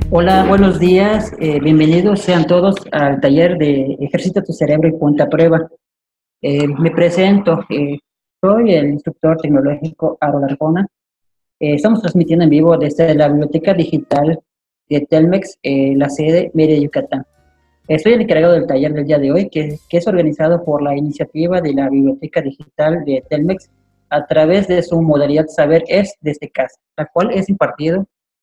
Hola, buenos días. Bienvenidos sean todos al taller de Ejercita tu cerebro y ponte a prueba. Me presento, soy el instructor tecnológico Aro Arjona. Estamos transmitiendo en vivo desde la Biblioteca Digital de Telmex, la sede Mérida, Yucatán. Soy el encargado del taller del día de hoy, que es organizado por la iniciativa de la Biblioteca Digital de Telmex a través de su modalidad Saber es desde casa, la cual es impartido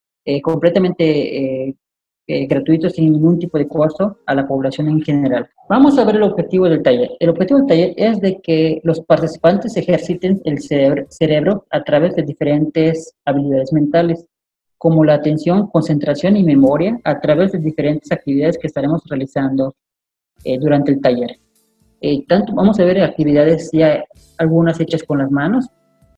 completamente gratuito, sin ningún tipo de costo a la población en general. Vamos a ver el objetivo del taller. El objetivo del taller es de que los participantes ejerciten el cerebro a través de diferentes habilidades mentales, como la atención, concentración y memoria, a través de diferentes actividades que estaremos realizando durante el taller. Tanto vamos a ver actividades ya algunas hechas con las manos,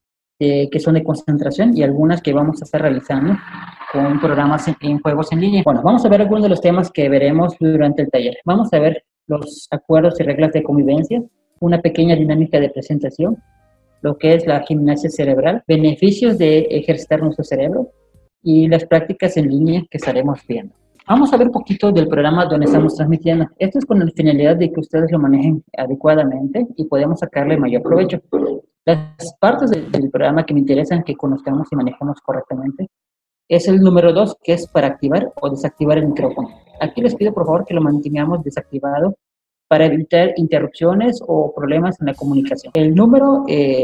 que son de concentración, y algunas que vamos a estar realizando con programas en juegos en línea. Bueno, vamos a ver algunos de los temas que veremos durante el taller. Vamos a ver los acuerdos y reglas de convivencia, una pequeña dinámica de presentación, lo que es la gimnasia cerebral, beneficios de ejercitar nuestro cerebro y las prácticas en línea que estaremos viendo. Vamos a ver un poquito del programa donde estamos transmitiendo. Esto es con la finalidad de que ustedes lo manejen adecuadamente y podamos sacarle mayor provecho. Las partes del programa que me interesan que conozcamos y manejemos correctamente es el número 2, que es para activar o desactivar el micrófono. Aquí les pido por favor que lo mantengamos desactivado para evitar interrupciones o problemas en la comunicación. El número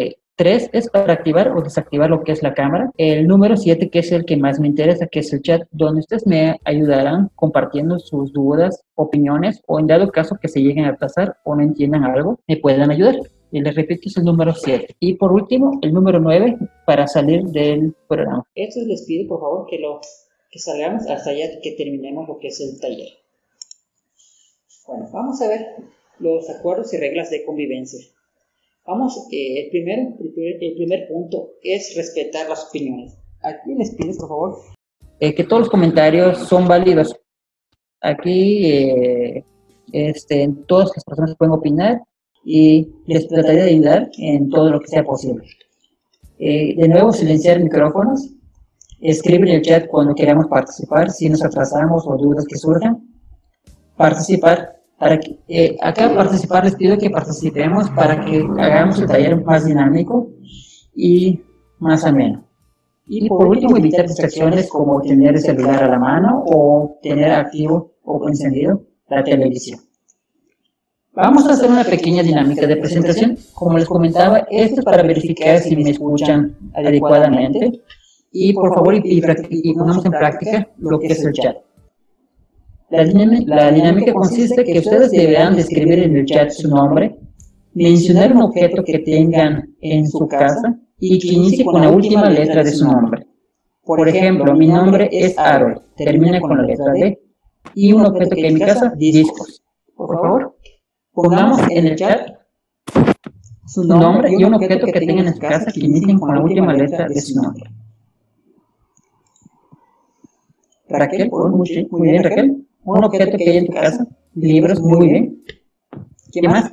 3 es para activar o desactivar lo que es la cámara. El número 7, que es el que más me interesa, que es el chat, donde ustedes me ayudarán compartiendo sus dudas, opiniones, o en dado caso que se lleguen a pasar o no entiendan algo, me puedan ayudar. Y les repito, es el número 7. Y por último, el número 9 para salir del programa. Esto les pido por favor que salgamos hasta allá que terminemos lo que es el taller. Bueno, vamos a ver los acuerdos y reglas de convivencia. Vamos, el primer punto es respetar las opiniones. Aquí les pido por favor que todos los comentarios son válidos. Aquí todas las personas pueden opinar y les trataré de ayudar en todo lo que sea posible. De nuevo, silenciar micrófonos, escribir en el chat cuando queramos participar, si nos atrasamos o dudas que surjan, participar. Acá participar les pido que participemos para que hagamos el taller más dinámico y más ameno. Y por último, evitar distracciones como tener el celular a la mano o tener activo o encendido la televisión. Vamos a hacer una pequeña dinámica de presentación. Como les comentaba, esto es para verificar si me escuchan adecuadamente. Y por favor, y pongamos en práctica lo que es el chat. La dinámica consiste en que ustedes deberán describir en el chat su nombre, mencionar un objeto que tengan en su casa y que inicie con la última letra de su nombre. Por ejemplo, mi nombre es Harold, termina con la letra D, y un objeto que hay en mi casa, discos. Por favor, pongamos en el chat su nombre y un objeto que tengan en su casa que inicien con la última letra de su nombre. Raquel, muy bien, Raquel. Un objeto que hay en tu casa, libros, muy bien. ¿Qué más?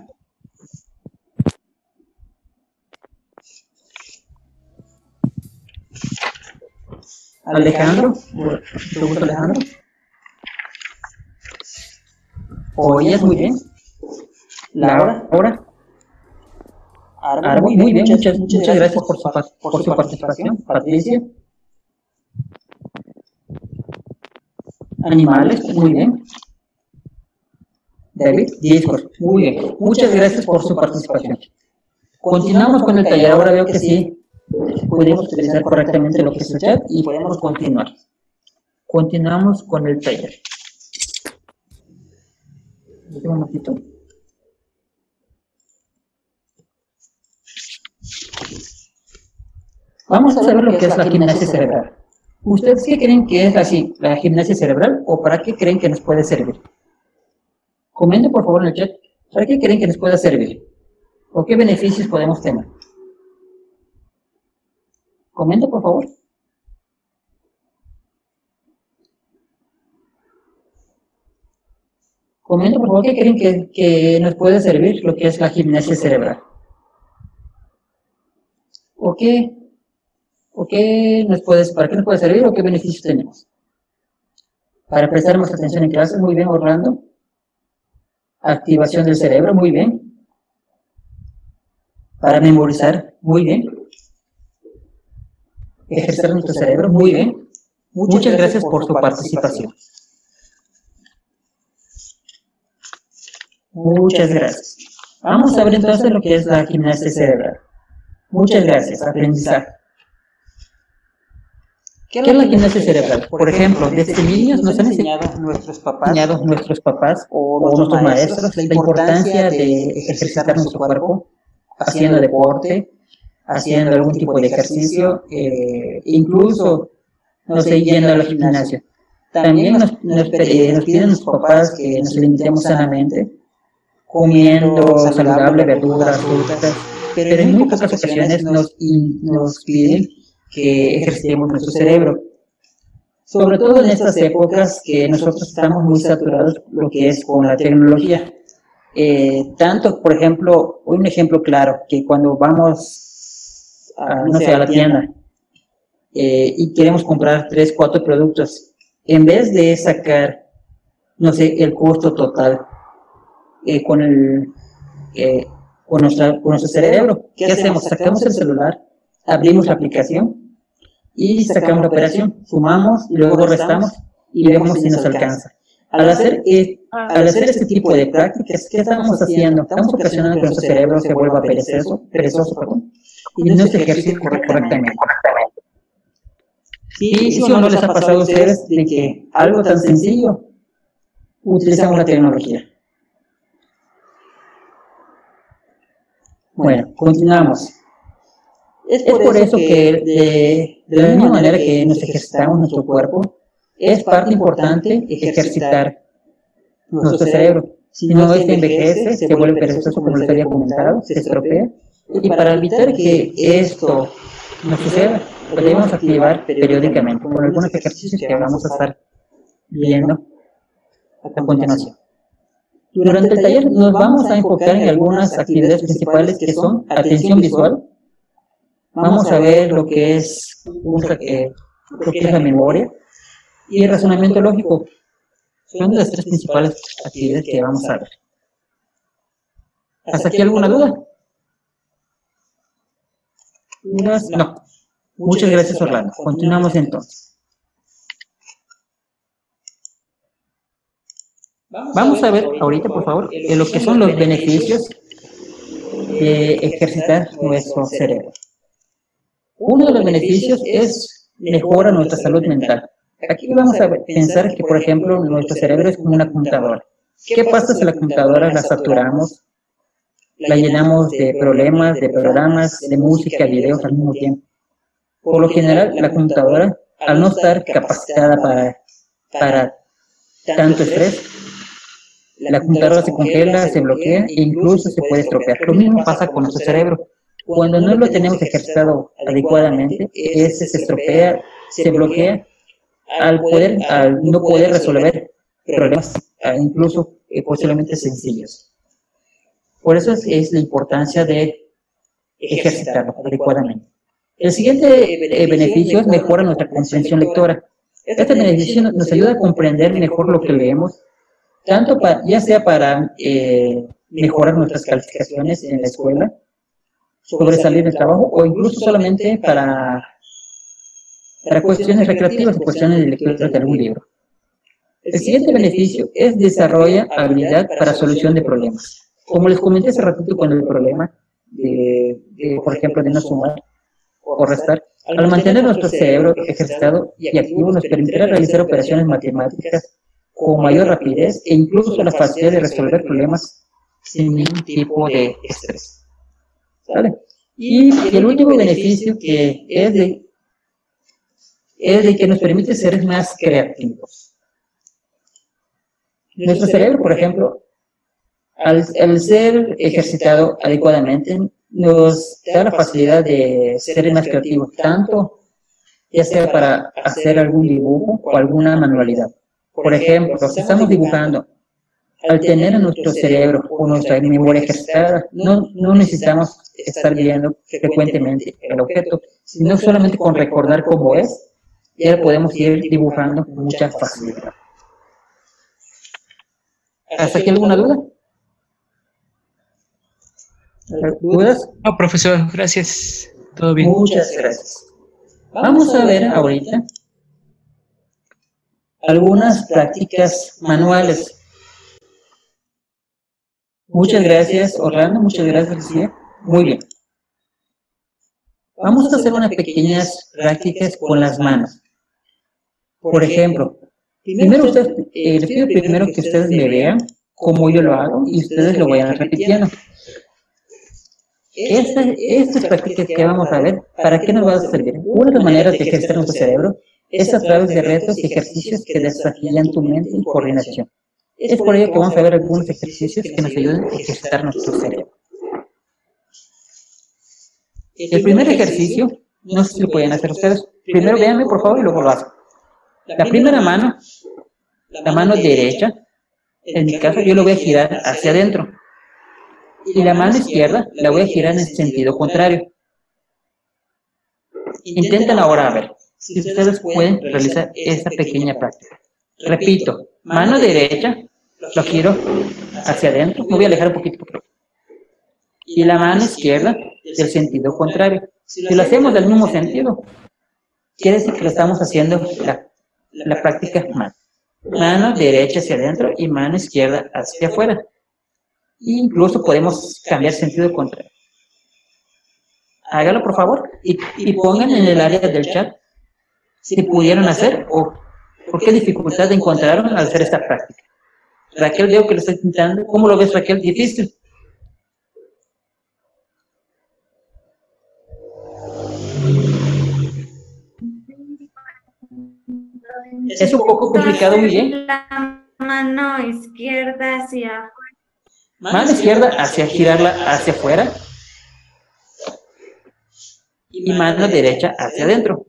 Alejandro, mucho gusto, Alejandro. Oías, muy bien. Laura, Árbol, muy bien, muchas gracias por su participación. Patricia. Animales, muy bien. David, discos, muy bien. Muchas gracias por su participación. Continuamos con el taller. Ahora veo que sí pudimos utilizar correctamente lo que es el chat y podemos continuar. Continuamos con el taller. Un momentito. Vamos a ver lo que es la gimnasia cerebral. ¿Ustedes qué creen que es así, la gimnasia cerebral, o para qué creen que nos puede servir? Comenten por favor en el chat, ¿para qué creen que nos pueda servir? ¿O qué beneficios podemos tener? Comenten por favor. Comenten por favor qué creen que nos puede servir lo que es la gimnasia cerebral. ¿O qué ¿para qué nos puede servir o qué beneficios tenemos? Para prestar más atención en clase, muy bien, Orlando. Activación del cerebro, muy bien. Para memorizar, muy bien. Ejercer nuestro cerebro, muy bien. Muchas gracias por su participación. Muchas gracias. Vamos a ver entonces lo que es la gimnasia cerebral. Muchas gracias, aprendizaje. ¿Qué es la gimnasia cerebral? Por ejemplo, desde niños nos han enseñado nuestros papás o nuestros maestros la importancia de ejercitar nuestro cuerpo, haciendo deporte, haciendo algún tipo de ejercicio, incluso, no sé, yendo al gimnasio. También nos piden nuestros papás que nos alimentemos sanamente, comiendo saludable, verduras, frutas, pero en muy pocas ocasiones nos piden que ejercitemos nuestro cerebro. Sobre todo en estas épocas que nosotros estamos muy saturados lo que es con la tecnología. Tanto, por ejemplo, un ejemplo claro, que cuando vamos a, no sé, a la tienda y queremos comprar 3, 4 productos, en vez de sacar, no sé, el costo total con nuestro cerebro, ¿qué hacemos? Sacamos el celular, abrimos la aplicación y sacamos la operación, sumamos y luego restamos y vemos si nos alcanza. Al hacer este tipo de prácticas, ¿qué estamos haciendo? Estamos ocasionando que nuestro cerebro se vuelva perezoso, y no se ejercite correctamente. Y si o no les ha pasado a ustedes de que algo tan sencillo, utilizamos la tecnología. Bueno, continuamos. Es por eso que de la misma manera que nos ejercitamos nuestro cuerpo, es parte importante ejercitar nuestro cerebro. Si no, este envejece, se vuelve perezoso, como les había comentado, se estropea. Y para evitar que esto nos suceda, podemos activar periódicamente con algunos ejercicios que vamos a estar viendo a continuación. Durante el taller nos vamos a enfocar en algunas actividades principales que son atención visual. Vamos a ver lo que es la memoria y el razonamiento lógico. Son las 3 principales actividades que vamos a ver. ¿Hasta aquí alguna duda? No. Muchas gracias, Orlando. Continuamos entonces. Vamos a ver ahorita, por favor, lo que son los beneficios de ejercitar nuestro cerebro. Uno de los beneficios es mejora nuestra salud mental. Aquí vamos a pensar que, por ejemplo, nuestro cerebro es como una computadora. ¿Qué pasa si la computadora la saturamos, la llenamos de problemas, de programas, de música, videos al mismo tiempo? Por lo general, la computadora, al no estar capacitada para tanto estrés, la computadora se congela, se bloquea e incluso se puede estropear. Lo mismo pasa con nuestro cerebro. Cuando no lo tenemos ejercitado adecuadamente, ese se estropea, se bloquea, al no poder resolver problemas, incluso posiblemente sencillos. Por eso es la importancia de ejercitarlo adecuadamente. El siguiente beneficio es mejora nuestra comprensión lectora. Este beneficio nos ayuda a comprender mejor lo que leemos, tanto ya sea para mejorar nuestras calificaciones en la escuela, sobresalir del trabajo, o incluso solamente para cuestiones recreativas o cuestiones de lectura de algún libro. El siguiente beneficio es desarrolla habilidad para solución de problemas. Como les comenté hace ratito con el problema, por ejemplo, de no sumar o restar, al mantener nuestro cerebro ejercitado y activo nos permitirá realizar operaciones matemáticas con mayor rapidez e incluso la facilidad de resolver problemas sin ningún tipo de estrés. ¿Vale? Y el último beneficio que es de que nos permite ser más creativos. Nuestro cerebro, por ejemplo, al ser ejercitado adecuadamente, nos da la facilidad de ser más creativos, tanto ya sea para hacer algún dibujo o alguna manualidad. Por ejemplo, si estamos dibujando, al tener en nuestro cerebro o nuestra memoria ejercitada, no necesitamos estar viendo frecuentemente el objeto, sino solamente con recordar cómo es, ya podemos ir dibujando con mucha facilidad. ¿Hasta aquí alguna duda? ¿Dudas? No, profesor, gracias. Todo bien. Muchas gracias. Vamos a ver ahorita algunas prácticas manuales. Muchas gracias, Orlando. Muchas gracias, Lucía. Muy bien. Vamos a hacer unas pequeñas prácticas con las manos. Por ejemplo, primero les pido primero que ustedes me vean cómo yo lo hago y ustedes lo vayan repitiendo. Estas prácticas que vamos a ver, ¿para qué nos va a servir? Una de las maneras de ejercitar nuestro cerebro es a través de retos y ejercicios que desafían tu mente y coordinación. Es por ello que vamos a ver algunos ejercicios que nos ayuden a ejercitar nuestro cerebro. El primer ejercicio, no sé si lo pueden hacer ustedes. Primero véanme, por favor, y luego lo hacen. La primera mano, la mano derecha, en mi caso yo lo voy a girar hacia adentro. Y la mano izquierda la voy a girar en sentido contrario. Intenten ahora a ver si ustedes pueden realizar esta pequeña práctica. Repito, mano derecha, lo giro hacia adentro, me voy a alejar un poquito. Y la mano izquierda del sentido contrario. Si lo hacemos del mismo sentido, quiere decir que lo estamos haciendo la práctica mal. Mano derecha hacia adentro y mano izquierda hacia afuera. Incluso podemos cambiar sentido contrario. Hágalo, por favor, y pongan en el área del chat si pudieron hacer o por qué dificultad encontraron al hacer esta práctica. Raquel, veo que lo está intentando. ¿Cómo lo ves, Raquel? ¿Difícil? Es un poco complicado, muy bien. La mano izquierda hacia afuera. Mano izquierda hacia girarla hacia afuera. Y mano derecha hacia adentro.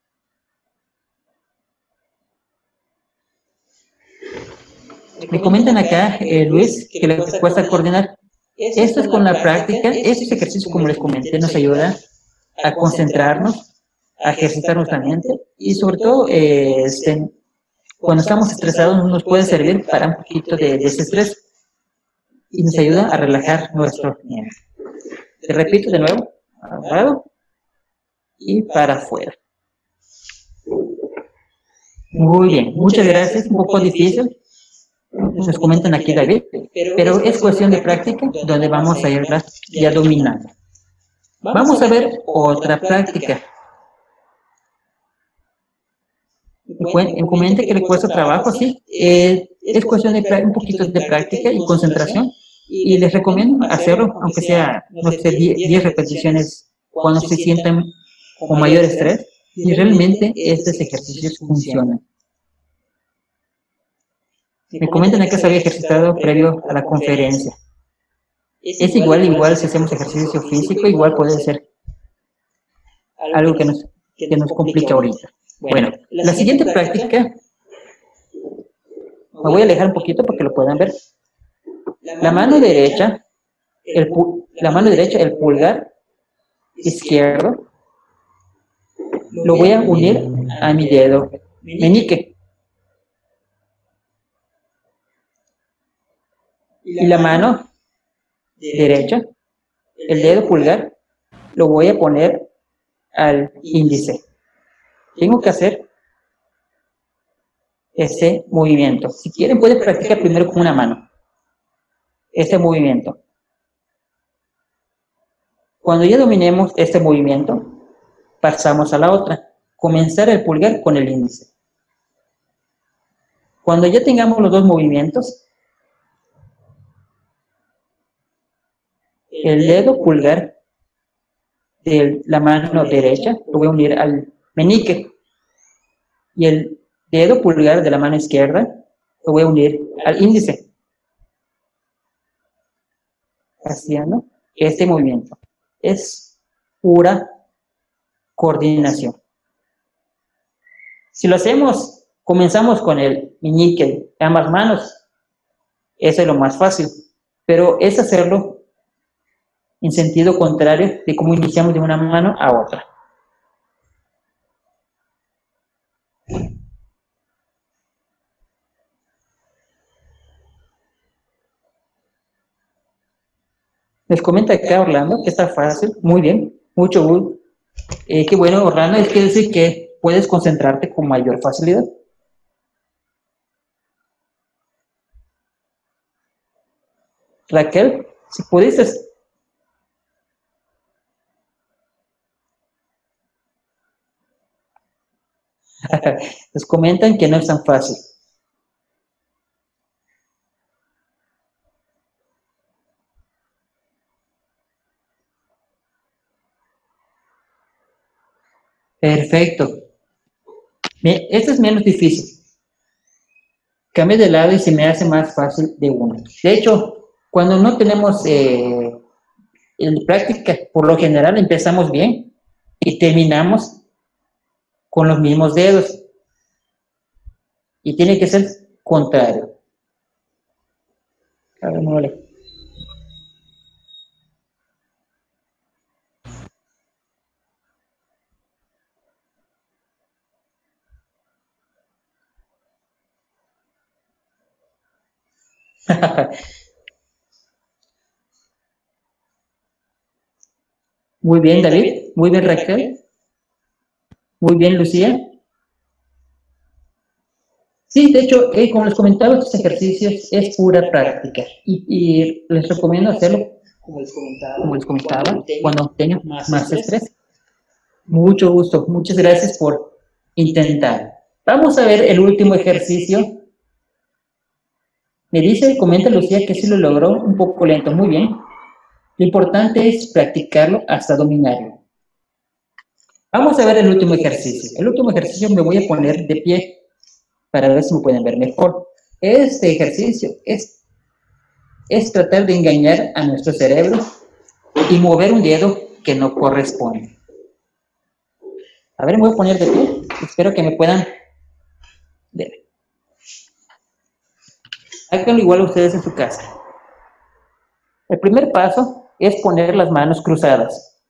Me comentan acá, Luis, que le cuesta coordinar. Esto es con la práctica, estos ejercicios, como les comenté, nos ayudan a concentrarnos, a ejercitar nuestra mente y sobre todo, cuando estamos estresados nos puede servir para un poquito de desestrés y nos ayuda a relajar nuestro mente. Te repito de nuevo, al lado y para afuera. Muy bien, muchas gracias, un poco difícil. Nos comentan aquí, David, pero es cuestión de práctica donde vamos a ir ya dominando. Vamos a ver otra práctica. Me comenta que le cuesta trabajo, sí. Es cuestión de un poquito de práctica y concentración. Y les recomiendo hacerlo, aunque sea, no sé, 10 repeticiones cuando se sientan con mayor estrés. Y realmente estos ejercicios funcionan. Me comentan que se había ejercitado previo a la conferencia. Es igual si hacemos ejercicio físico, igual puede ser algo que nos complica ahorita. Bueno, la siguiente práctica, me voy a alejar un poquito para que lo puedan ver. La mano derecha, el pulgar izquierdo, lo voy a unir a mi dedo meñique. Y la mano derecha, el dedo pulgar, lo voy a poner al índice. Tengo que hacer ese movimiento. Si quieren, pueden practicar primero con una mano. Este movimiento. Cuando ya dominemos este movimiento, pasamos a la otra. Comenzar el pulgar con el índice. Cuando ya tengamos los dos movimientos, el dedo pulgar de la mano derecha lo voy a unir al meñique y el dedo pulgar de la mano izquierda lo voy a unir al índice, haciendo este movimiento. Es pura coordinación. Si lo hacemos, comenzamos con el meñique de ambas manos, eso es lo más fácil, pero es hacerlo en sentido contrario de cómo iniciamos de una mano a otra. Les comenta acá Orlando que está fácil, muy bien, mucho gusto. Qué bueno, Orlando, es que decir que puedes concentrarte con mayor facilidad. Raquel, si pudieses. Les comentan que no es tan fácil. Perfecto. Bien, este es menos difícil. Cambio de lado y se me hace más fácil de uno. De hecho, cuando no tenemos en práctica, por lo general empezamos bien y terminamos con los mismos dedos. Y tiene que ser contrario. A ver, muévele. Muy bien, David. Muy bien, Raquel. Muy bien, Lucía. Sí, de hecho, como les comentaba, estos ejercicios es pura práctica y les recomiendo hacerlo, como les comentaba, cuando tengan más estrés. Mucho gusto, muchas gracias por intentar. Vamos a ver el último ejercicio. Me dice, comenta Lucía que sí lo logró un poco lento, muy bien. Lo importante es practicarlo hasta dominarlo. Vamos a ver el último ejercicio. El último ejercicio me voy a poner de pie para ver si me pueden ver mejor. Este ejercicio es tratar de engañar a nuestro cerebro y mover un dedo que no corresponde. A ver, me voy a poner de pie. Espero que me puedan ver. Háganlo igual ustedes en su casa. El primer paso es poner las manos cruzadas.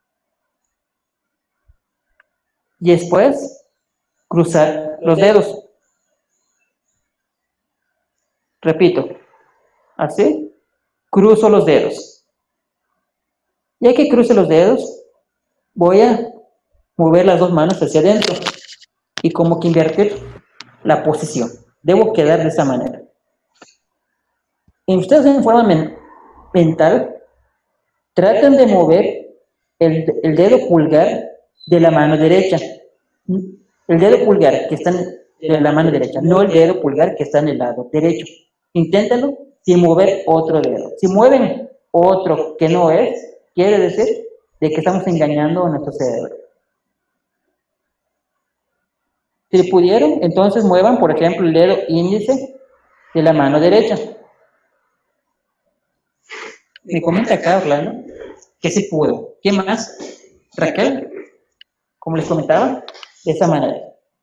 Y después, cruzar los dedos. Repito, así, cruzo los dedos. Ya que cruce los dedos, voy a mover las dos manos hacia adentro y como que invertir la posición. Debo quedar de esa manera. Y ustedes en forma mental tratan de mover el dedo pulgar de la mano derecha. El dedo pulgar que está en la mano derecha, no el dedo pulgar que está en el lado derecho. Inténtenlo sin mover otro dedo. Si mueven otro que no es, quiere decir de que estamos engañando a nuestro cerebro. Si pudieron, entonces muevan, por ejemplo, el dedo índice de la mano derecha. Me comenta acá, Orlando, que sí pudo. ¿Qué más? Raquel, como les comentaba, de esa manera.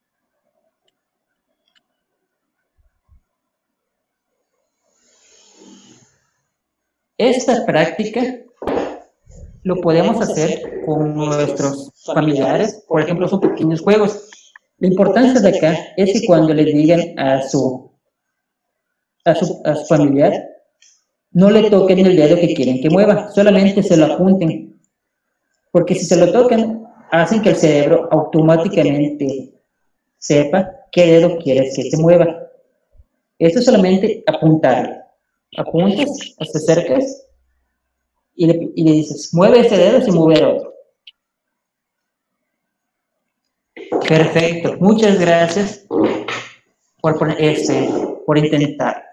Esta práctica lo podemos hacer con nuestros familiares, por ejemplo, son pequeños juegos. La importancia de acá es que cuando le digan a su familiar, no le toquen el dedo que quieren que mueva, solamente se lo apunten. Porque si se lo tocan, hacen que el cerebro automáticamente sepa qué dedo quieres que se mueva. Esto es solamente apuntarlo. Apuntas, te acercas y le dices, mueve ese dedo sin mover otro. Perfecto, muchas gracias por intentar.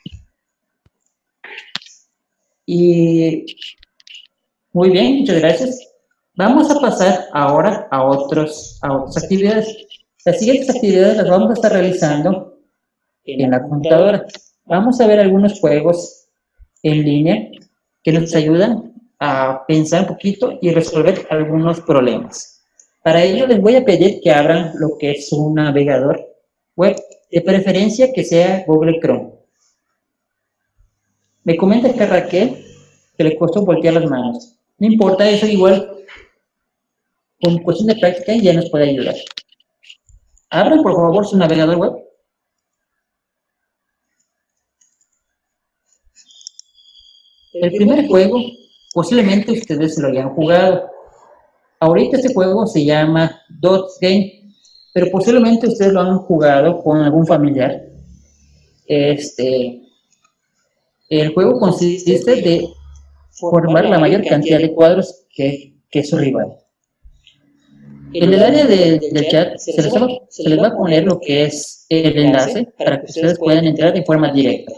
Y muy bien, muchas gracias. Vamos a pasar ahora a otras actividades. Las siguientes actividades las vamos a estar realizando en la computadora. Vamos a ver algunos juegos en línea que nos ayudan a pensar un poquito y resolver algunos problemas. Para ello les voy a pedir que abran lo que es un navegador web, de preferencia que sea Google Chrome. Me comenta que Raquel que le costó voltear las manos. No importa, eso igual, con cuestión de práctica ya nos puede ayudar. Abran por favor su navegador web. El primer juego Posiblemente ustedes lo hayan jugado. Ahorita este juego se llama Dots Game, pero posiblemente ustedes lo han jugado con algún familiar. El juego consiste de formar la mayor cantidad de cuadros que su rival. En el área del chat se les va a poner lo que es el enlace para que ustedes puedan entrar de forma directa.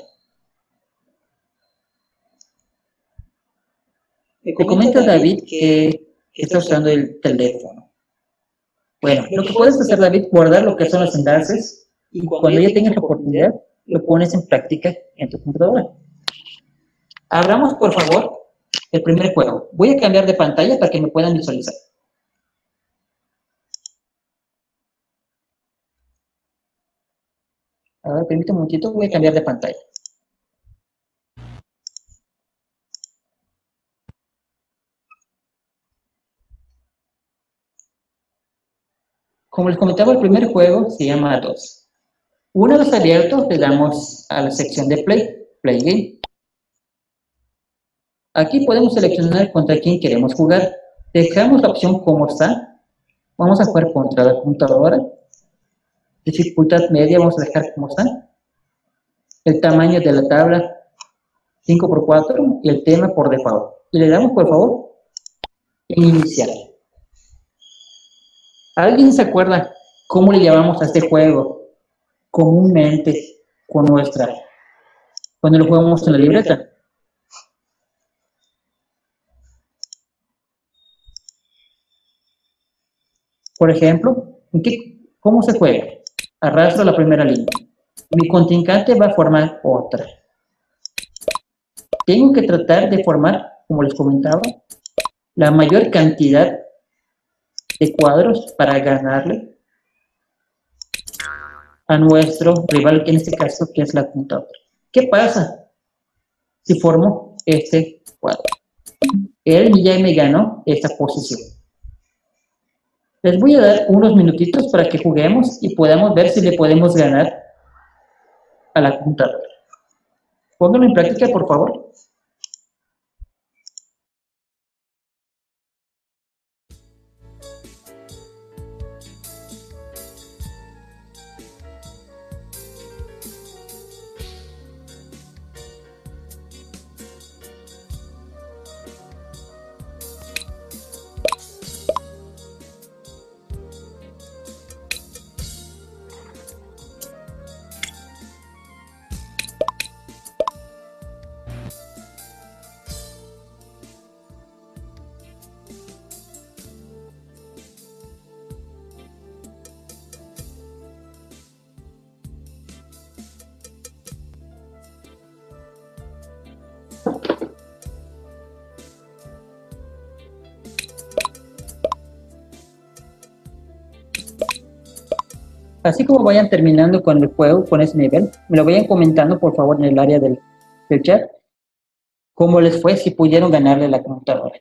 Me comenta David que está usando el teléfono. Bueno, lo que puedes hacer, David, guardar lo que son los enlaces y cuando ya tengas la oportunidad, lo pones en práctica en tu computadora. Abramos, por favor, el primer juego. Voy a cambiar de pantalla para que me puedan visualizar. A ver, permítame un momentito, voy a cambiar de pantalla. Como les comentaba, el primer juego se llama Dots. Una vez abierto, le damos a la sección de Play Game. Aquí podemos seleccionar contra quién queremos jugar. Dejamos la opción como está. Vamos a jugar contra la computadora. Dificultad media, vamos a dejar como está. El tamaño de la tabla, 5×4, y el tema por default. Y le damos, por favor, en iniciar. ¿Alguien se acuerda cómo le llamamos a este juego? Comúnmente, cuando lo jugamos en la libreta. Por ejemplo, ¿cómo se juega? Arrastro la primera línea. Mi contrincante va a formar otra. Tengo que tratar de formar, como les comentaba, la mayor cantidad de cuadros para ganarle a nuestro rival, que en este caso que es la computadora. ¿Qué pasa si formo este cuadro? Él ya me ganó esta posición. Les voy a dar unos minutitos para que juguemos y podamos ver si le podemos ganar a la computadora. Pónganlo en práctica, por favor. Así como vayan terminando con el juego, con ese nivel, me lo vayan comentando, por favor, en el área del chat, cómo les fue, si pudieron ganarle a la computadora.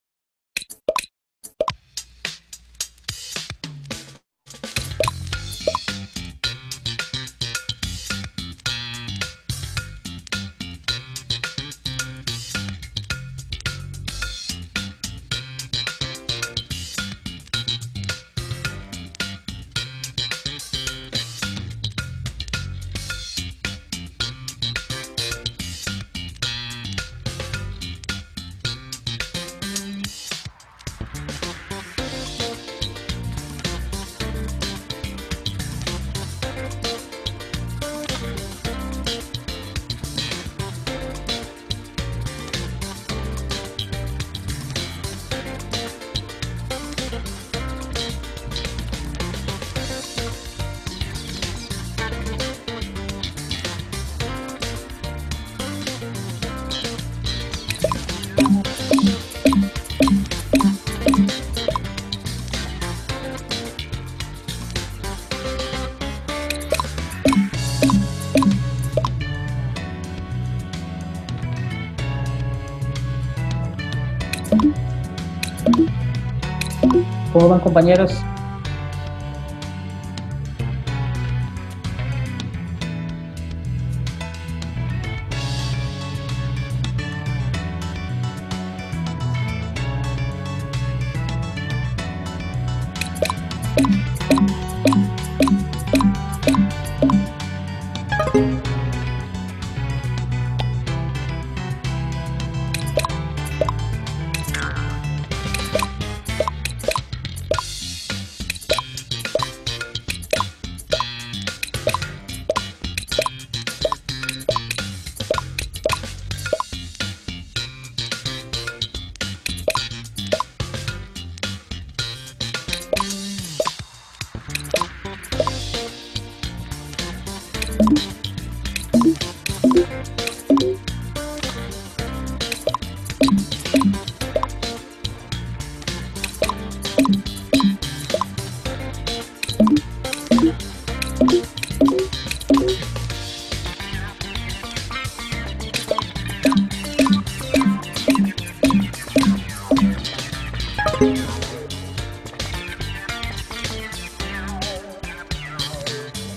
¿Cómo van, compañeros?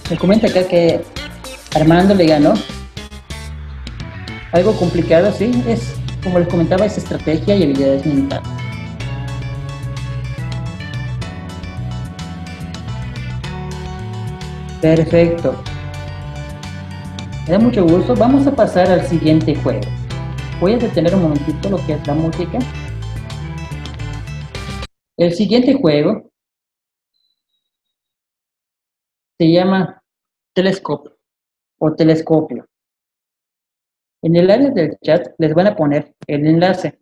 Me comenta acá que Armando le ganó. Algo complicado, sí, es, como les comentaba, es estrategia y habilidades mentales. Perfecto. Me da mucho gusto. Vamos a pasar al siguiente juego. Voy a detener un momentito lo que es la música. El siguiente juego se llama telescopio o telescopio. En el área del chat les van a poner el enlace.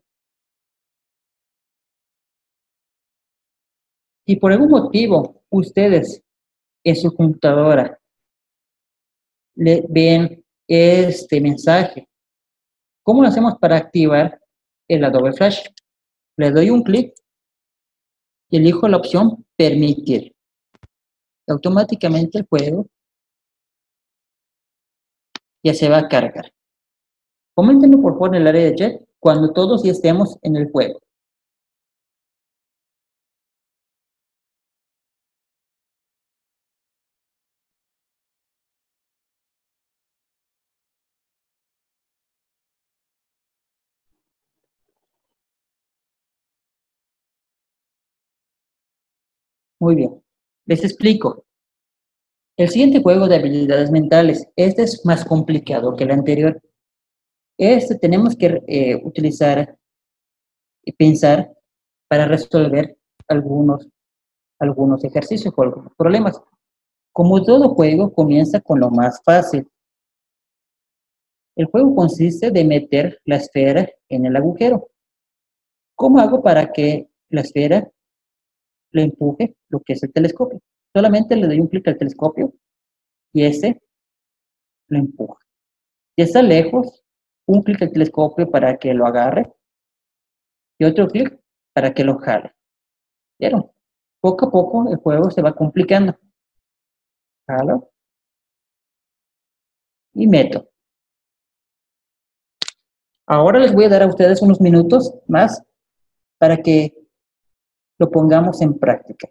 Si por algún motivo ustedes en su computadora le ven este mensaje, ¿cómo lo hacemos para activar el Adobe Flash? Le doy un clic y elijo la opción permitir. Automáticamente el juego ya se va a cargar. Coméntenme por favor en el área de chat cuando todos ya estemos en el juego. Muy bien. Les explico. El siguiente juego de habilidades mentales, este es más complicado que el anterior. Este tenemos que utilizar y pensar para resolver algunos ejercicios o algunos problemas. Como todo juego, comienza con lo más fácil. El juego consiste de meter la esfera en el agujero. ¿Cómo hago para que la esfera le empuje lo que es el telescopio? Solamente le doy un clic al telescopio y ese lo empuja. Si está lejos, un clic al telescopio para que lo agarre y otro clic para que lo jale. ¿Vieron? Poco a poco el juego se va complicando. Jalo y meto. Ahora les voy a dar a ustedes unos minutos más para que lo pongamos en práctica.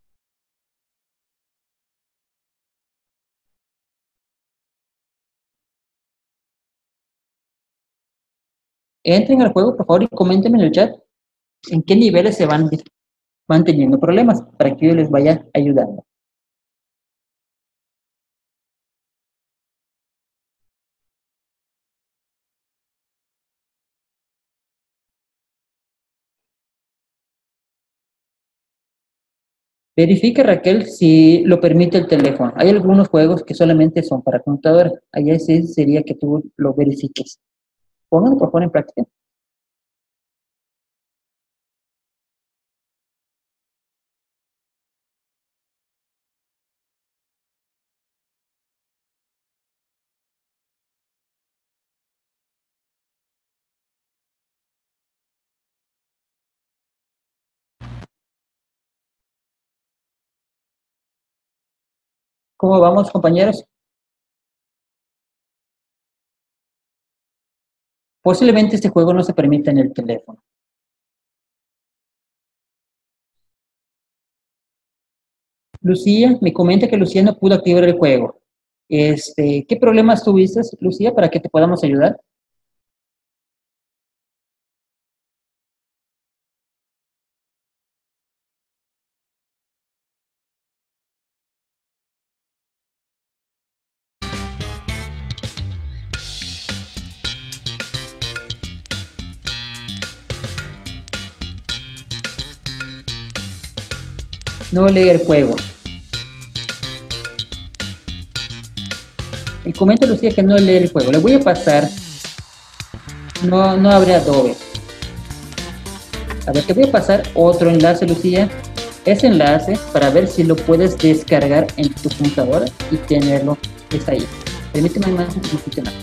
Entren al juego, por favor, y coméntenme en el chat en qué niveles se van teniendo problemas para que yo les vaya ayudando. Verifique, Raquel, si lo permite el teléfono. Hay algunos juegos que solamente son para computadora. Allá sí sería que tú lo verifiques. Pónganlo, por favor, en práctica. ¿Cómo vamos, compañeros? Posiblemente este juego no se permita en el teléfono. Lucía, me comenta que Lucía no pudo activar el juego. ¿Qué problemas tuviste, Lucía, para que te podamos ayudar? No lee el juego. Me comenta Lucía que no lee el juego. Le voy a pasar. No abre Adobe. A ver, te voy a pasar otro enlace, Lucía. Ese enlace para ver si lo puedes descargar en tu computadora y tenerlo. Está ahí. Permíteme más un poquito más.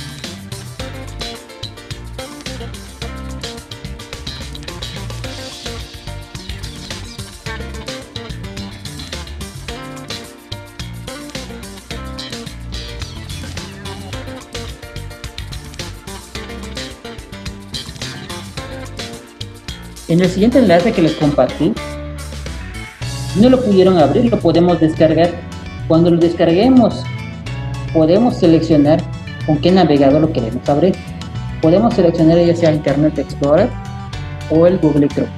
En el siguiente enlace que les compartí, si no lo pudieron abrir, lo podemos descargar Cuando lo descarguemos, podemos seleccionar con qué navegador lo queremos abrir. Podemos seleccionar ya sea Internet Explorer o el Google Chrome.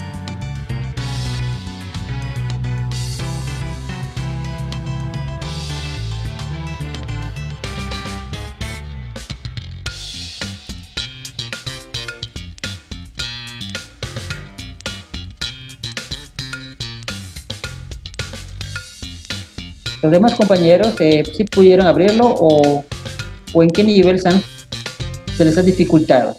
Los demás compañeros, si pudieron abrirlo o en qué nivel se les ha dificultado.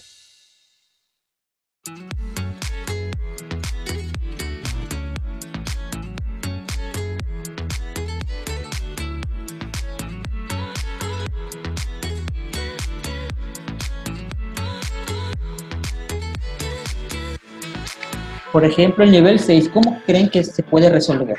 Por ejemplo, el nivel 6, ¿cómo creen que se puede resolver?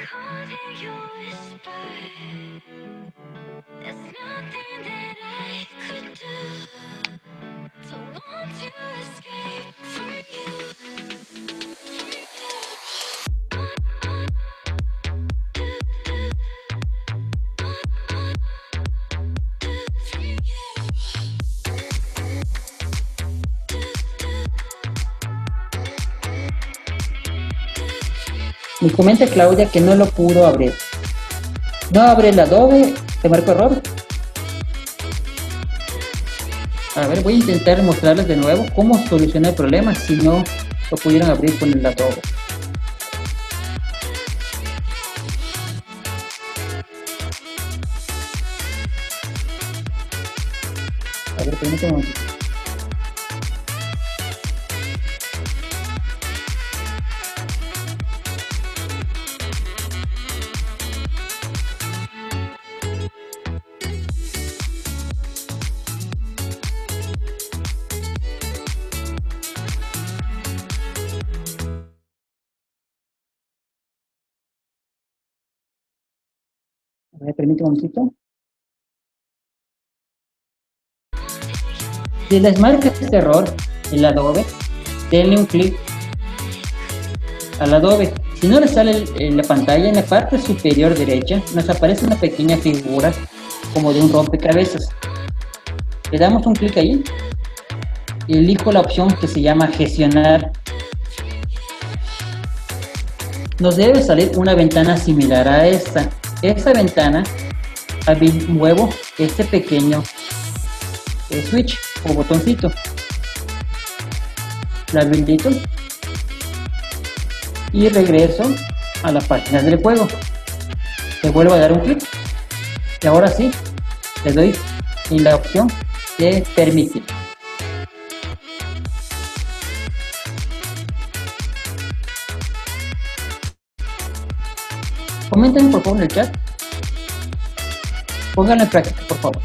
Me comenta Claudia que no lo pudo abrir. No abre el Adobe, te marco error. A ver, voy a intentar mostrarles de nuevo cómo solucionar el problema si no lo pudieron abrir con el Adobe. A ver, permítame un momentito. A ver, permítame un momentito. Si les marca este error, el Adobe, denle un clic al Adobe. Si no les sale en la pantalla, en la parte superior derecha, nos aparece una pequeña figura como de un rompecabezas. Le damos un clic ahí y elijo la opción que se llama gestionar. Nos debe salir una ventana similar a esta. Esta ventana, muevo este pequeño switch o botoncito, la habilito y regreso a la página del juego. Le vuelvo a dar un clic y ahora sí le doy en la opción de permitir. Comenten por favor en el chat. Pónganlo en práctica, por favor.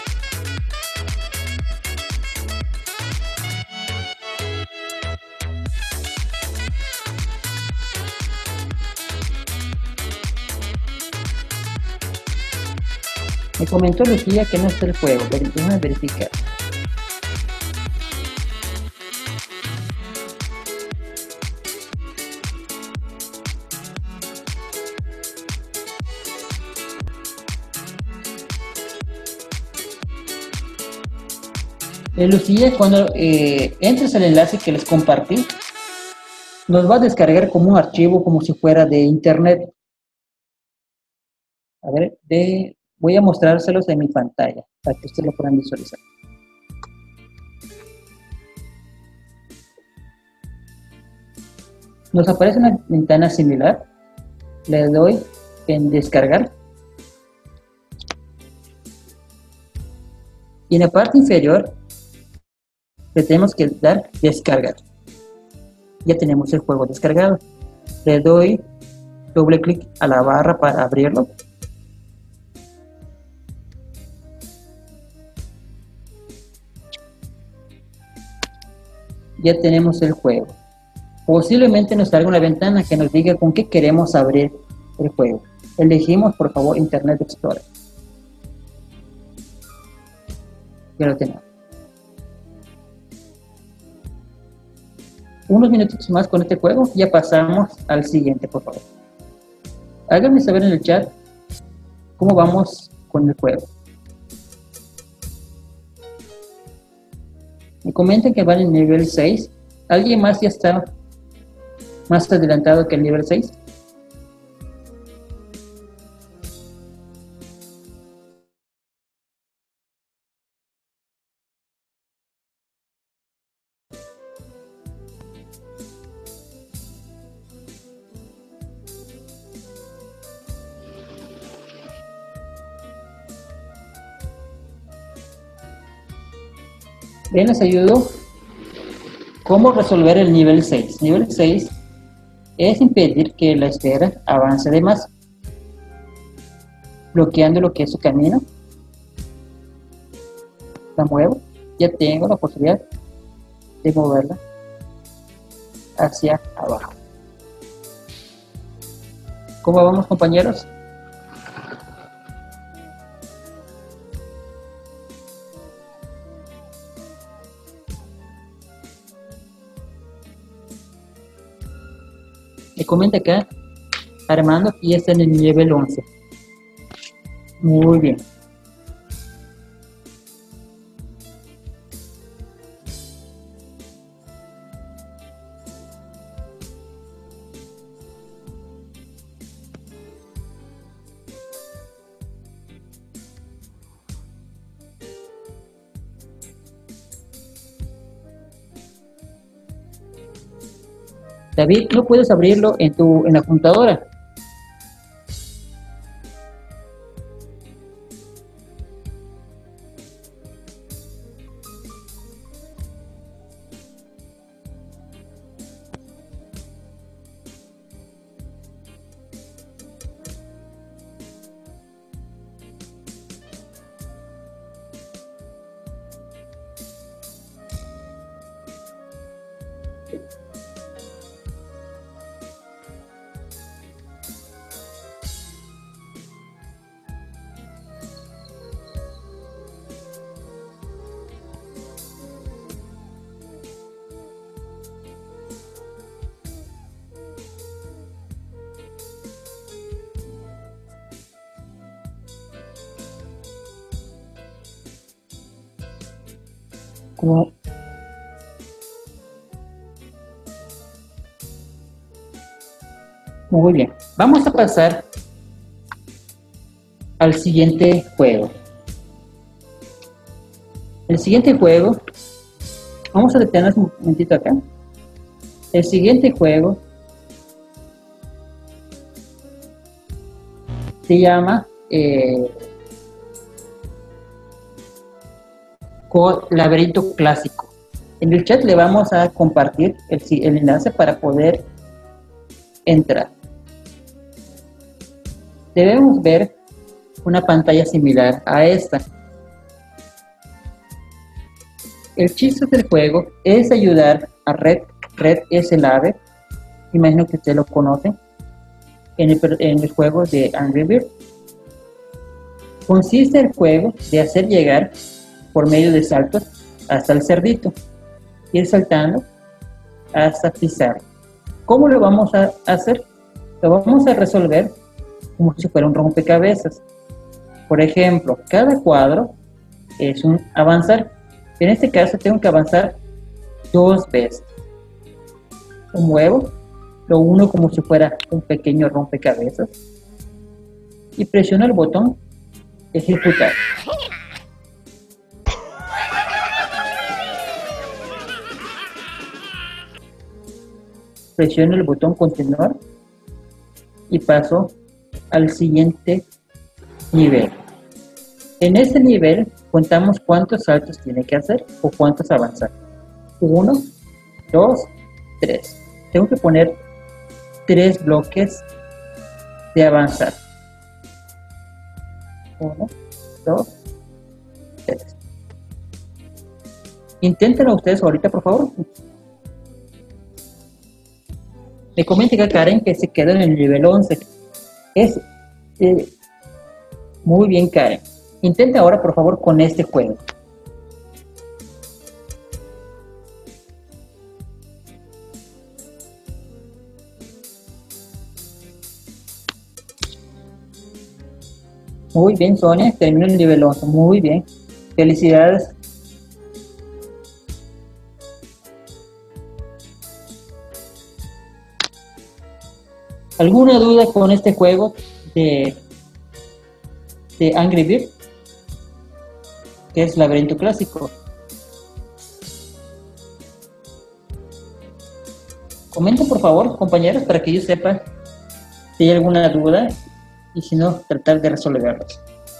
Me comentó Lucía que no está el juego, pero déjame verificar. Lucía, cuando entres al enlace que les compartí, nos va a descargar como un archivo, como si fuera de internet. A ver, voy a mostrárselos en mi pantalla para que ustedes lo puedan visualizar. Nos aparece una ventana similar. Le doy en descargar. Y en la parte inferior le tenemos que dar descargar. Ya tenemos el juego descargado. Le doy doble clic a la barra para abrirlo. Ya tenemos el juego. Posiblemente nos salga una ventana que nos diga con qué queremos abrir el juego. Elegimos por favor Internet Explorer. Ya lo tenemos. Unos minutitos más con este juego, ya pasamos al siguiente, por favor. Háganme saber en el chat ¿Cómo vamos con el juego? Me comentan que van en nivel 6. ¿Alguien más ya está más adelantado que el nivel 6? Bien, les ayudo. ¿Cómo resolver el nivel 6? Nivel 6 es impedir que la esfera avance de más, bloqueando lo que es su camino. La muevo. Ya tengo la posibilidad de moverla hacia abajo. ¿Cómo vamos, compañeros? Me comenta acá Armando que ya está en el nivel 11. Muy bien. David, no puedes abrirlo en la computadora. Como Muy bien. Vamos a pasar al siguiente juego. El siguiente juego, vamos a detenernos un momentito acá. El siguiente juego se llama Laberinto Clásico. En el chat le vamos a compartir el enlace para poder entrar. Debemos ver una pantalla similar a esta. El chiste del juego es ayudar a Red. Red es el ave, imagino que ustedes lo conocen, en el juego de Angry Birds. Consiste el juego de hacer llegar por medio de saltos hasta el cerdito, ir saltando hasta pisar. ¿Cómo lo vamos a hacer? Lo vamos a resolver como si fuera un rompecabezas. Por ejemplo, cada cuadro es un avanzar. En este caso tengo que avanzar 2 veces. Lo muevo, lo uno como si fuera un pequeño rompecabezas y presiono el botón ejecutar. Presiono el botón continuar y paso al siguiente nivel. En este nivel contamos cuántos saltos tiene que hacer o cuántos avanzar. 1, 2, 3. Tengo que poner 3 bloques de avanzar. 1, 2, 3. Inténtenlo ustedes ahorita, por favor. Me comenta acá Karen que se quedó en el nivel 11. Muy bien, Karen. Intente ahora, por favor, con este juego. Muy bien, Sonia, terminó el nivel 11. Muy bien. Felicidades. ¿Alguna duda con este juego de, de Angry Birds, que es laberinto clásico? Comenten por favor, compañeros, para que yo sepa si hay alguna duda y si no, tratar de resolverlos.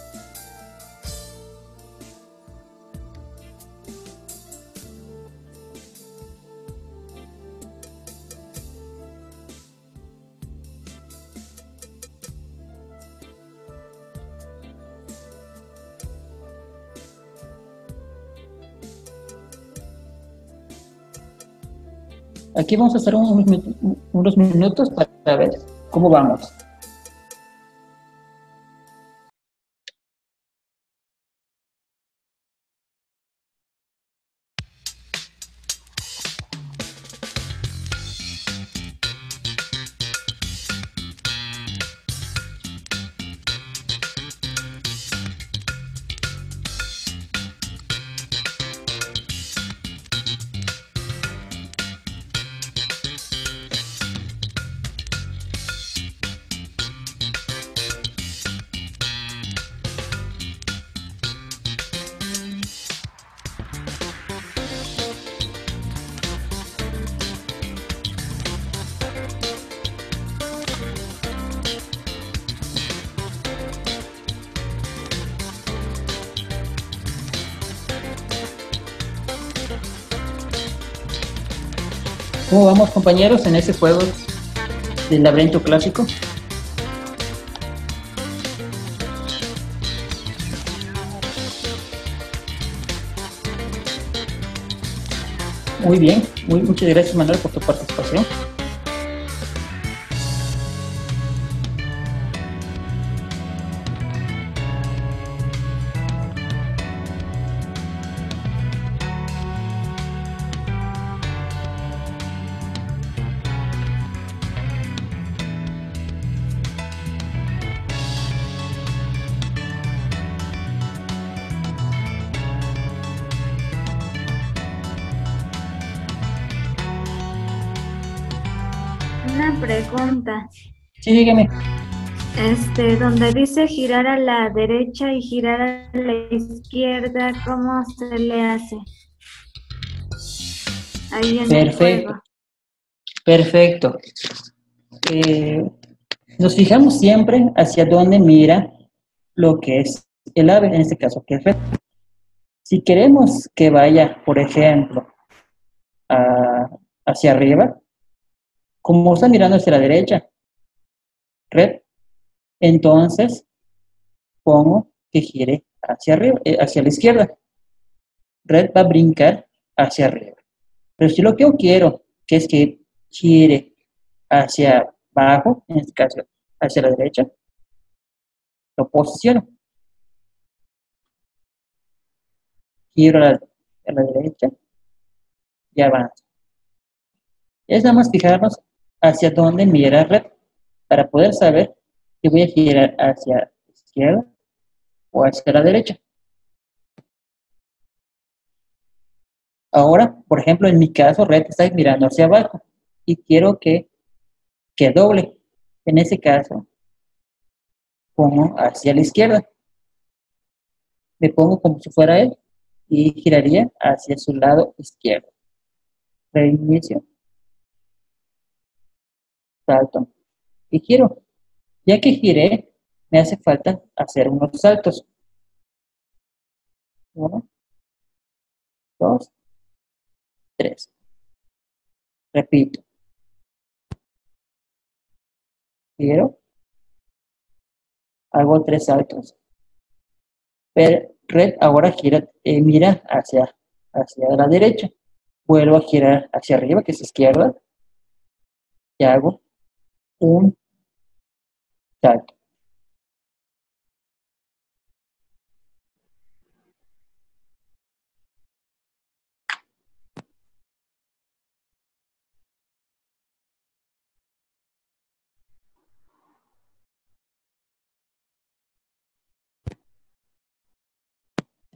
Aquí vamos a hacer unos minutos para ver cómo vamos. ¿Cómo vamos, compañeros, en ese juego del laberinto clásico? Muy bien, muchas gracias, Manuel, por tu participación. Una pregunta. Sí, dígame. Donde dice girar a la derecha y girar a la izquierda, ¿cómo se le hace? Ahí en el Perfecto, juego. perfecto. Nos fijamos siempre hacia dónde mira lo que es el ave, en este caso, que es red. Si queremos que vaya, por ejemplo, hacia arriba, como está mirando hacia la derecha, red, entonces pongo que gire hacia arriba, hacia la izquierda. Red va a brincar hacia arriba. Pero si lo que yo quiero, que es que gire hacia abajo, en este caso hacia la derecha, lo posiciono. Giro a la derecha y avanzo. Es nada más fijarnos hacia dónde mira red para poder saber si voy a girar hacia la izquierda o hacia la derecha. Ahora, por ejemplo, en mi caso, red está mirando hacia abajo y quiero que doble. En ese caso, pongo hacia la izquierda. Me pongo como si fuera él y giraría hacia su lado izquierdo. Reinicio, salto y giro. Ya que giré, me hace falta hacer unos saltos. 1, 2, 3. Repito. Giro, hago 3 saltos. Pero red ahora gira, mira hacia la derecha. Vuelvo a girar hacia arriba, que es izquierda, y hago un salto.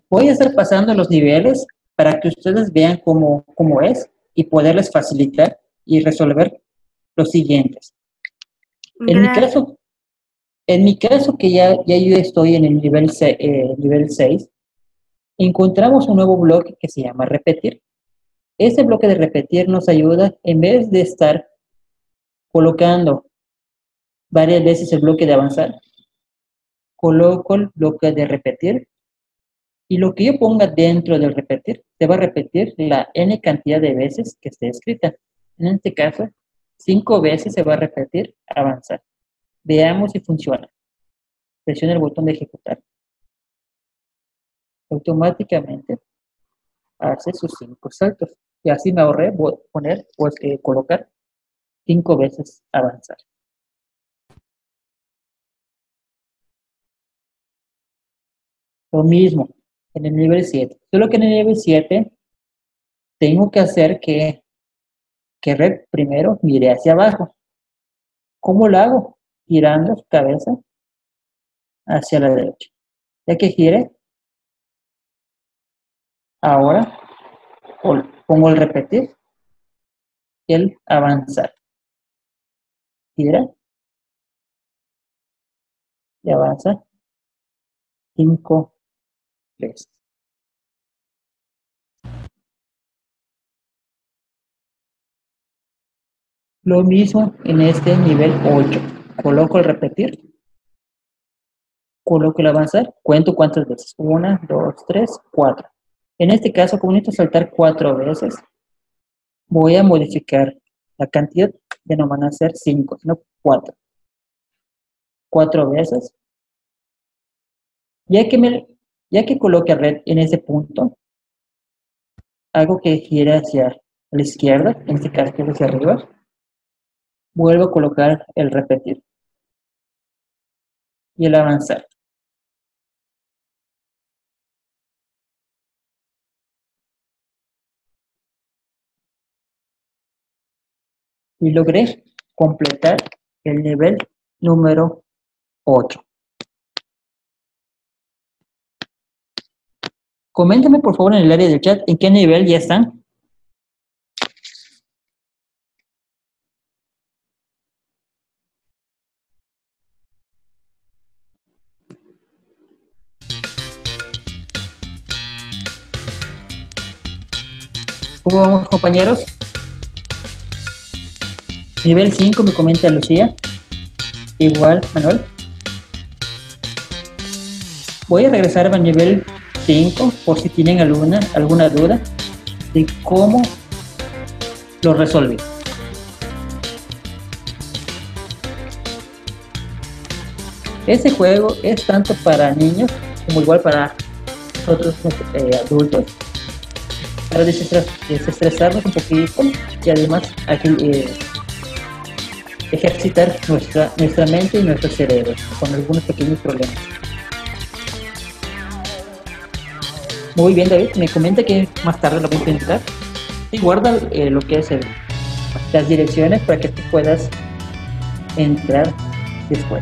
Voy a estar pasando los niveles para que ustedes vean cómo es y poderles facilitar y resolver los siguientes. Gracias. En mi caso que ya yo estoy en el nivel 6, encontramos un nuevo bloque que se llama repetir. Este bloque de repetir nos ayuda, en vez de estar colocando varias veces el bloque de avanzar, coloco el bloque de repetir y lo que yo ponga dentro del repetir se va a repetir la n cantidad de veces que esté escrita. En este caso, 5 veces se va a repetir avanzar. Veamos si funciona. Presiona el botón de ejecutar. Automáticamente hace sus 5 saltos. Y así me ahorré colocar 5 veces avanzar. Lo mismo en el nivel 7. Solo que en el nivel 7 tengo que hacer que Red primero mire hacia abajo. ¿Cómo lo hago? Girando su cabeza hacia la derecha. Ya que gire, ahora pongo el repetir y el avanzar. Gira y avanza 5 veces. Lo mismo en este nivel 8. Coloco el repetir, coloco el avanzar, cuento cuántas veces. 1, 2, 3, 4. En este caso, como necesito saltar 4 veces, voy a modificar la cantidad, ya no van a ser 5, sino 4. 4 veces. Ya que coloque a Red en ese punto, hago que gire hacia la izquierda, en este caso hacia arriba. Vuelvo a colocar el repetir y el avanzar. Y logré completar el nivel número 8. Coméntame por favor en el área del chat en qué nivel ya están. ¿Cómo vamos, compañeros? Nivel 5 me comenta Lucía. Igual, Manuel. Voy a regresar al nivel 5 por si tienen alguna duda de cómo lo resolví. Este juego es tanto para niños como igual para nosotros adultos, para desestresarnos un poquito y además ejercitar nuestra mente y nuestro cerebro con algunos pequeños problemas. Muy bien, David, me comenta que más tarde lo voy a intentar y guarda lo que es las direcciones para que tú puedas entrar después.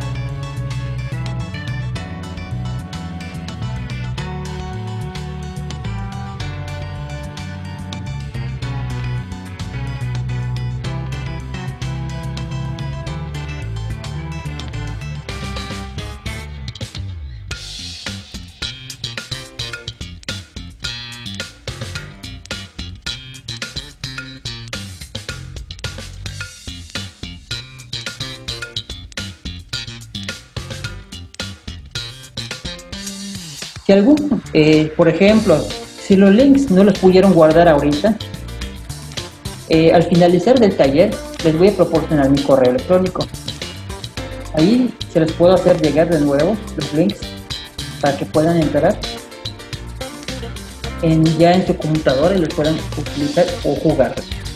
Si por ejemplo, si los links no los pudieron guardar ahorita, al finalizar del taller les voy a proporcionar mi correo electrónico. Ahí se les puedo hacer llegar de nuevo los links para que puedan entrar ya en su computadora y los puedan utilizar o jugar.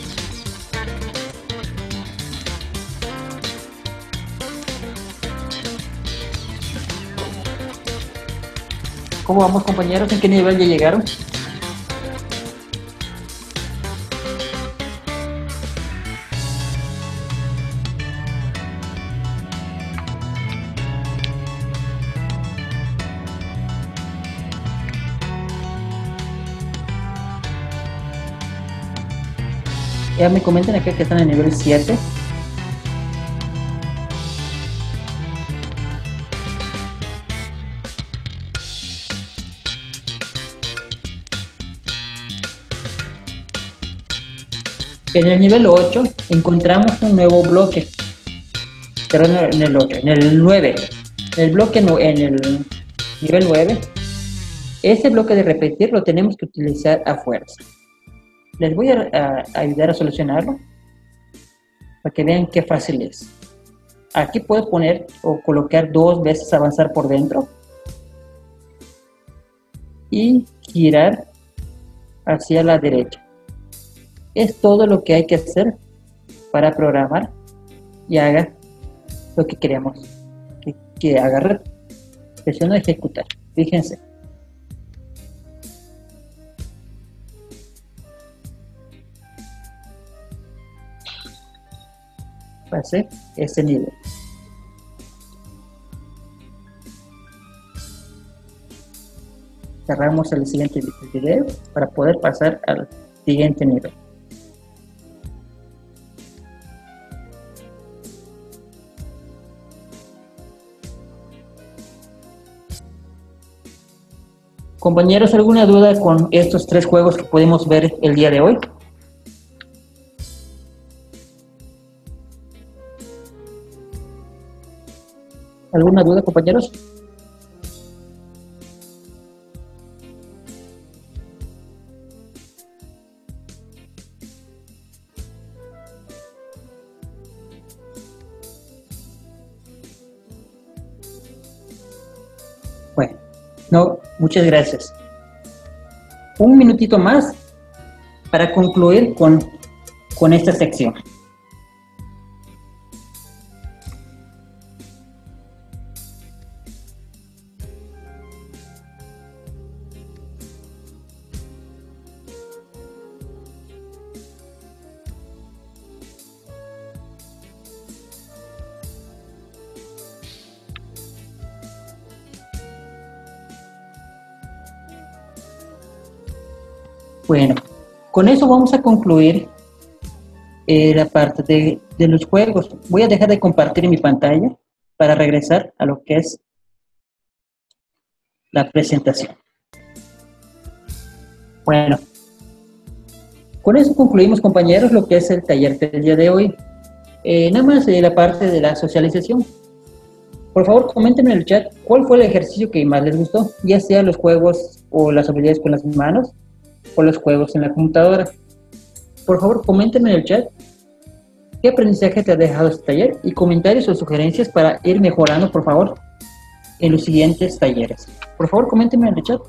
¿Cómo vamos, compañeros? ¿En qué nivel ya llegaron? Ya me comentan acá que están en nivel 7. En el nivel 8 encontramos un nuevo bloque. Perdón, en el 8, en el 9. El bloque en el nivel 9. Ese bloque de repetir lo tenemos que utilizar a fuerza. Les voy a ayudar a solucionarlo para que vean qué fácil es. Aquí puedo poner o colocar 2 veces avanzar por dentro y girar hacia la derecha. Es todo lo que hay que hacer para programar y haga lo que queremos que haga. Presiono ejecutar. Fíjense. Pasé ese nivel. Cerramos el siguiente video para poder pasar al siguiente nivel. Compañeros, ¿alguna duda con estos 3 juegos que podemos ver el día de hoy? ¿Alguna duda, compañeros? Bueno, no, muchas gracias. Un minutito más para concluir con esta sección. Bueno, con eso vamos a concluir la parte de los juegos. Voy a dejar de compartir mi pantalla para regresar a lo que es la presentación. Bueno, con eso concluimos, compañeros, lo que es el taller del día de hoy. Nada más la parte de la socialización. Por favor, comenten en el chat cuál fue el ejercicio que más les gustó, ya sea los juegos o las habilidades con las manos o los juegos en la computadora. Por favor, comenten en el chat qué aprendizaje te ha dejado este taller y comentarios o sugerencias para ir mejorando, por favor, en los siguientes talleres. Por favor, comenten en el chat.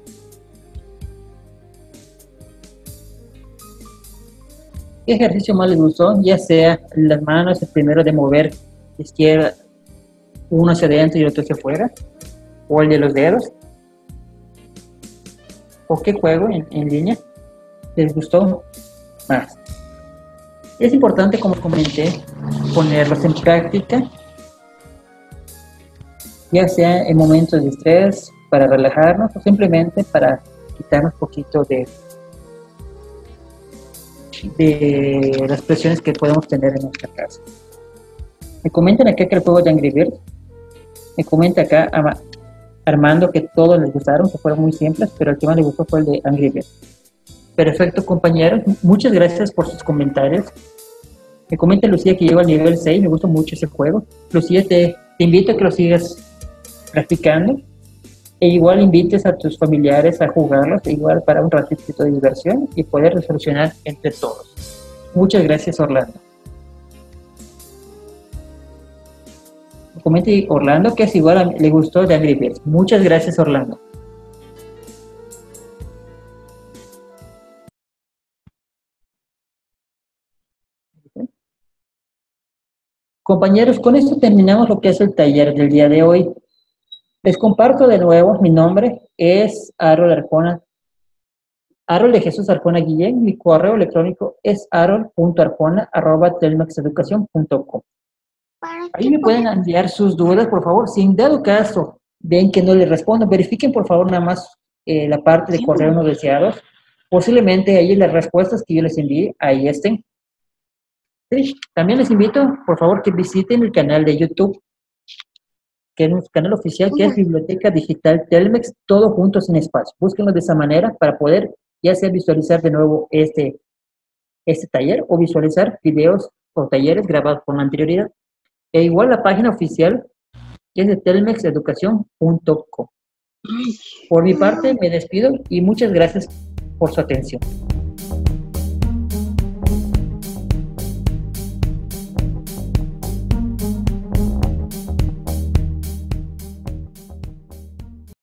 ¿Qué ejercicio más les gustó? Ya sea las manos, el primero de mover izquierda, uno hacia adentro y el otro hacia afuera, o el de los dedos, o qué juego en línea les gustó más. Es importante, como comenté, ponerlos en práctica, ya sea en momentos de estrés, para relajarnos o simplemente para quitarnos un poquito de las presiones que podemos tener en nuestra casa. Me comentan acá que el juego de Angry Birds. Me comenta acá Armando que todos les gustaron, que fueron muy simples, pero el que más le gustó fue el de Angry Birds. Perfecto, compañeros. Muchas gracias por sus comentarios. Me comenta Lucía que llegó al nivel 6, me gustó mucho ese juego. Lucía, te invito a que lo sigas practicando. E igual invites a tus familiares a jugarlos, igual para un ratito de diversión y poder resolucionar entre todos. Muchas gracias, Orlando. Comente Orlando que es igual le gustó de Angry Birds. Muchas gracias, Orlando. Compañeros, con esto terminamos lo que es el taller del día de hoy. Les comparto de nuevo, mi nombre es Harold Arjona, Harold de Jesús Arjona Guillén. Mi correo electrónico es harold.arjona@telmexeducacion.com. Ahí me pueden enviar sus dudas, por favor. Si en dado caso ven que no les respondo, verifiquen por favor nada más la parte de correo no deseados. Posiblemente ahí las respuestas que yo les envíe, ahí estén. Sí, también les invito, por favor, que visiten el canal de YouTube, que es nuestro canal oficial, que es Biblioteca Digital Telmex, todo junto sin espacio. Búsquenlo de esa manera para poder ya sea visualizar de nuevo este taller o visualizar videos o talleres grabados con anterioridad. E igual la página oficial que es de telmexeducación.com. Por mi parte me despido y muchas gracias por su atención.